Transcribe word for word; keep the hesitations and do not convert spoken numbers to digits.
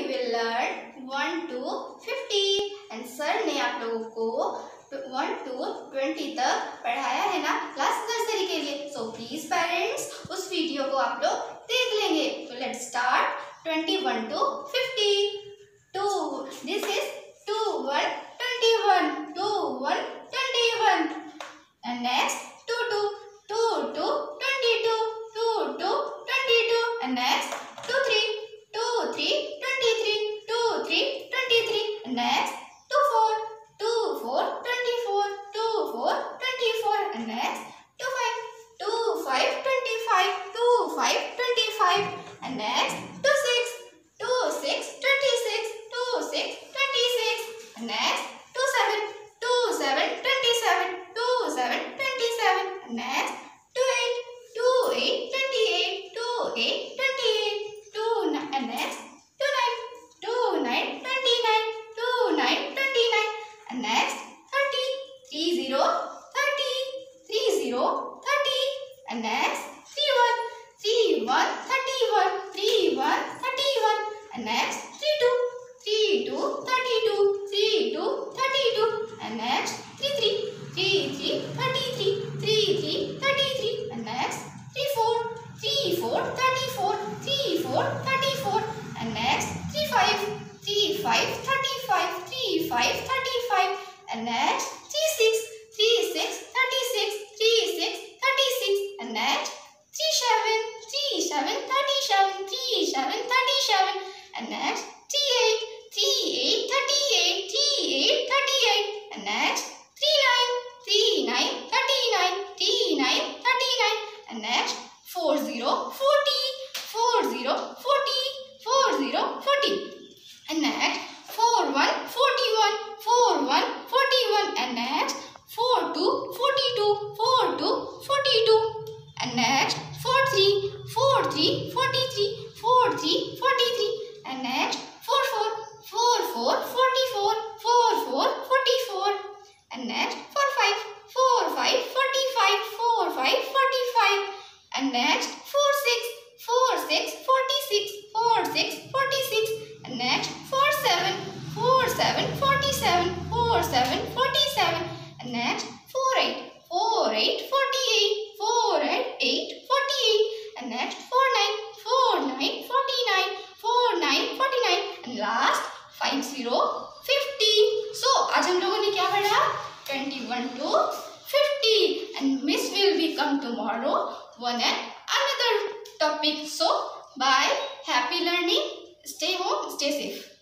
we will learn one to fifty and sir ने आप लोगों को one to twenty तक पढ़ाया है ना क्लास नर्सरी के लिए. So please parents उस वीडियो को आप लोग देख लेंगे. So let's start twenty-one to fifty. two. This is two one twenty-one. two one twenty-one. And next two two. two two twenty-two. two two twenty-two. And next two three. two three twenty-three. two three twenty-three. And next two four. two four twenty-four. two four twenty-four. And next two five. two five twenty-five. two five twenty-five. And next two six. two six twenty-six. two six twenty-six. And next two seven. two seven twenty-seven. two seven twenty-seven. And next two eight. two eight twenty-eight. two eight twenty-eight. two nine. And next two nine. two nine twenty-nine. two nine twenty-nine. And next thirty. three zero thirty. three zero thirty. And next three one. three one thirty-one. three one thirty-one. And next three two. three two thirty-two. three two thirty-two. And next three three. three three thirty-three. three three thirty-three. And next three four. three four thirty-four. three four thirty-four. And next three five. three five thirty-five. three five thirty-five. And next three six. three six thirty-six. three six thirty-six. And next three seven. three seven thirty-seven. three seven thirty-seven. And next three eight. three eight thirty-eight. three eight thirty-eight. And next three nine. three nine thirty-nine. three nine thirty-nine. And next four zero forty. four zero forty. four zero forty. And next four one forty-one. four one forty-one. And next four two forty-two. four two forty-two. And next four three. four three forty-three. four three forty-three. And next four four. four four forty-four. four four forty-four. And next four five. four five forty-five. four five forty-five. And next four six. four six forty-six. four six forty-six. And next four seven. four seven forty-seven. four seven forty-seven. And next four eight. four eight forty-eight. four eight forty-eight. And next four nine. four nine forty-nine. four nine forty-nine. And last five zero fifty. So आज हम लोगों ने क्या पढ़ा? twenty-one to fifty. And Miss will be come tomorrow one and another topic. So bye. Happy learning. Stay home. Stay safe.